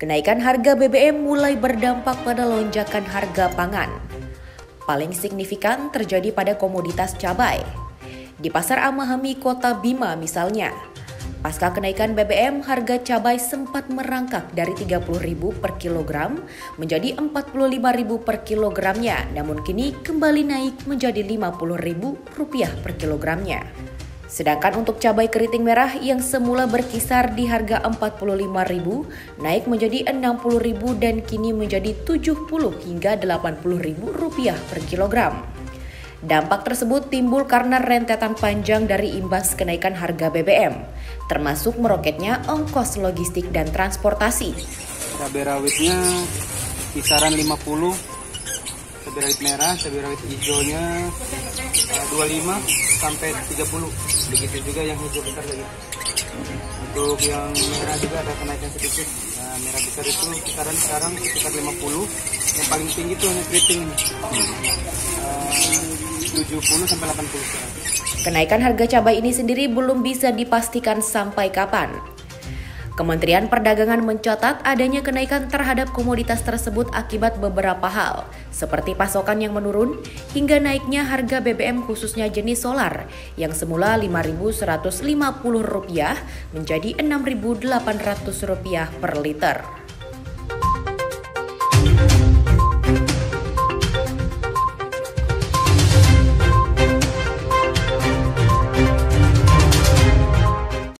Kenaikan harga BBM mulai berdampak pada lonjakan harga pangan. Paling signifikan terjadi pada komoditas cabai. Di Pasar Amahami Kota Bima misalnya, pasca kenaikan BBM, harga cabai sempat merangkak dari Rp30.000 per kilogram menjadi Rp45.000 per kilogramnya, namun kini kembali naik menjadi Rp50.000 per kilogramnya. Sedangkan untuk cabai keriting merah yang semula berkisar di harga Rp45.000 naik menjadi Rp60.000 dan kini menjadi Rp70 hingga Rp80.000 per kilogram. Dampak tersebut timbul karena rentetan panjang dari imbas kenaikan harga BBM, termasuk meroketnya ongkos logistik dan transportasi. Cabai rawitnya kisaran 50, cabai rawit merah, cabai rawit hijaunya 25 sampai 30. Begitu juga yang hijau besar lagi. Untuk yang merah juga ada kenaikan sedikit. Nah, merah besar itu kisaran sekarang sekitar 50. Yang paling tinggi itu hanya keriting. 70 sampai 80. Kenaikan harga cabai ini sendiri belum bisa dipastikan sampai kapan. Kementerian Perdagangan mencatat adanya kenaikan terhadap komoditas tersebut akibat beberapa hal, seperti pasokan yang menurun hingga naiknya harga BBM khususnya jenis solar yang semula Rp5.150 menjadi Rp6.800 per liter.